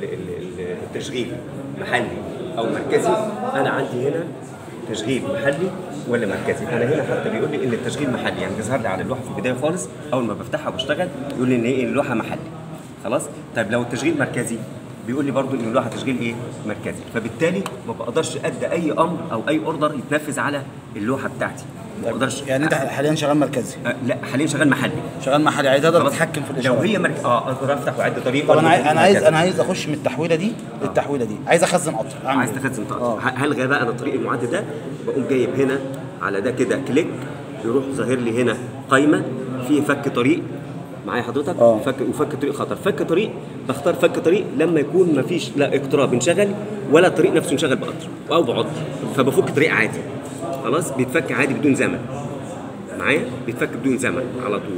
التشغيل محلي او مركزي، انا عندي هنا تشغيل محلي ولا مركزي. انا هنا حتى بيقول لي ان التشغيل محلي، يعني بيظهر لي على اللوحه في البدايه خالص اول ما بفتحها وبشتغل يقول لي ان ايه اللوحه محلي. خلاص. طيب لو التشغيل مركزي بيقول لي برضو ان اللوحه تشغيل ايه؟ مركزي، فبالتالي ما بقدرش ادي اي امر او اي اوردر يتنفذ على اللوحه بتاعتي. ما بقدرش. يعني انت حاليا شغال مركزي؟ لا حاليا شغال محلي. شغال محلي، يعني تقدر تتحكم في الاشاره. لو هي اقدر افتح واعد طريق. طب انا عايز اخش من التحويله دي للتحويله دي، عايز اخزن قطر. عايز تخزن قطر. هلغي بقى انا الطريق المعد ده، بقوم جايب هنا على ده كده كليك، يروح ظاهر لي هنا قايمه في فك طريق معايا حضرتك. وفك طريق خطر. فك طريق بختار فك طريق لما يكون ما فيش لا اقتراب انشغل ولا الطريق نفسه انشغل بقطر او بعطل، فبفك طريق عادي. خلاص بيتفك عادي بدون زمن معايا، بيتفك بدون زمن على طول.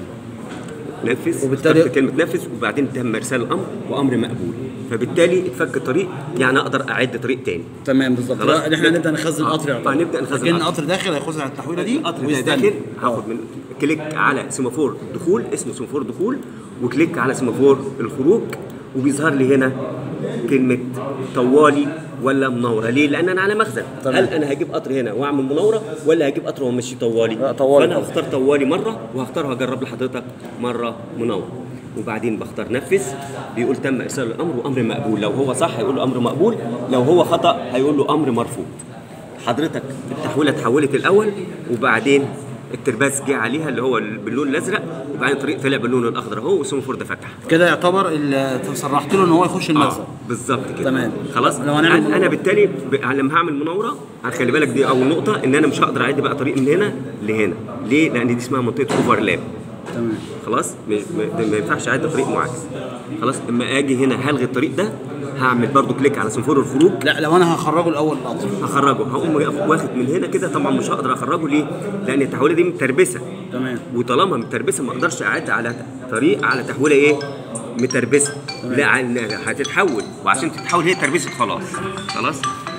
نفذ، وبالتالي كلمه نفذ وبعدين تم ارسال الامر وامر مقبول، فبالتالي اتفك الطريق، يعني اقدر اعد طريق تاني. تمام بالظبط. احنا نبدا نخزن قطر يعني. نبدا نخزن لكن قطر داخل هيخش على التحويله دي. القطر ده داخل هاخد من كليك على سيمافور دخول، اسمه سيمافور دخول، وكليك على سيمافور الخروج، وبيظهر لي هنا كلمه طوالي ولا منوره. ليه؟ لان انا على مخزن. هل انا هجيب قطر هنا واعمل منوره ولا هجيب قطر وامشي طوالي؟ فانا هختار طوالي مره، وهختار هجرب لحضرتك مره منور. وبعدين بختار نفذ، بيقول تم ارسال الامر وامر مقبول. لو هو صح هيقول له امر مقبول، لو هو خطا هيقول له امر مرفوض. حضرتك التحويله اتحولت الاول، وبعدين الترباس جه عليها اللي هو باللون الازرق، وبعدين الطريق طلع باللون الاخضر اهو، والسيمافور ده فتح. كده يعتبر صرحت له ان هو يخش المخزن. بالظبط كده. تمام. خلاص. انا بالتالي لما هعمل مناوره هنخلي بالك دي اول نقطه، ان انا مش هقدر اعد بقى طريق من هنا لهنا. ليه؟ لان دي اسمها منطقه اوفرلاب. تمام. خلاص. ما ينفعش اعد طريق معاكس. خلاص. اما اجي هنا هلغي الطريق ده، هعمل برضو كليك على سيمافور الخروج. لا لو انا هخرجه الاول القطر، هخرجه هقوم واخد من هنا كده. طبعا مش هقدر اخرجه. ليه؟ لان التحويله دي متربسه. تمام. وطالما متربسه ما اقدرش اعد على طريق على تحويله ايه؟ متربسه. لا هتتحول، وعشان تتحول هي تربست خلاص.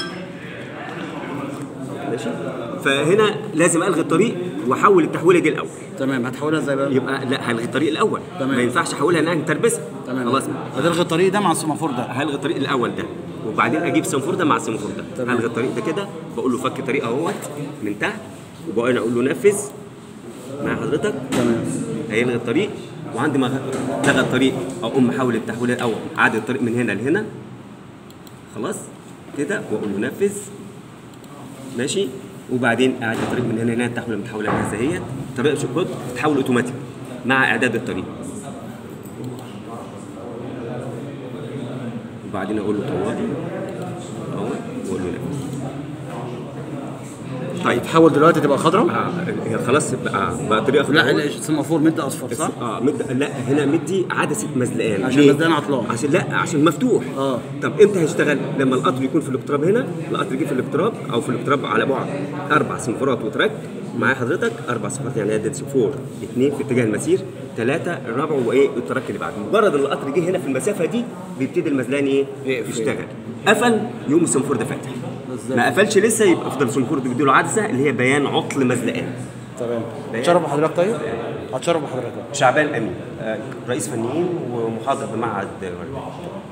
ماشي. فهنا لازم الغي الطريق واحول التحويله دي الاول. تمام. هتحولها ازاي بقى؟ يبقى لا هلغي الطريق الاول. تمام. ما ينفعش احولها انها متربسه. تمام. خلاص. هتلغي الطريق ده مع السيمافور ده. هلغي الطريق الاول ده، وبعدين اجيب السيمافور ده مع السيمافور ده. تمام. هلغي الطريق ده كده، بقول له فك طريق اهوت من تحت، وبقى اقول له نفذ مع حضرتك. تمام. هيلغي الطريق، وعندي ما لغى الطريق اقوم محول التحويله الاول، اعاد الطريق من هنا لهنا. خلاص كده، واقول له نفذ. ماشي. وبعدين اعاد الطريق من هنا لهنا، التحويله متحوله لها زي هي. طريقه شوكوت تتحول اوتوماتيك مع اعداد الطريق. وبعدين اقول له طوالي اهو، واقول له نفذ. طيب تحول دلوقتي تبقى خضراء؟ هي خلاص بقى طريقه خضراء. لا السيمافور مدي اصفر صح؟ لا هنا مدي عدسه مزلقان. عشان مزلقان عطلان. عشان مفتوح. طب امتى هيشتغل؟ لما القطر يكون في الاقتراب هنا، القطر يجي في الاقتراب او في الاقتراب على بعد 4 سنفورات وتراك معايا حضرتك. 4 سنفورات يعني عدد سنفور 2 في اتجاه المسير، 3 الرابع وايه التراك اللي بعده. مجرد ان القطر جه هنا في المسافه دي بيبتدي المزلقان ايه؟ يشتغل. قفل يوم السنفور ده فاتح. ما قفلش لسه، يبقى افضل سنفور ده بيديله عدسه اللي هي بيان عطل مزلقان. تمام. هتشرف بحضرتك طيب؟ هتشرف بحضرتك. شعبان امين، رئيس فنيين ومحاضر بمعهد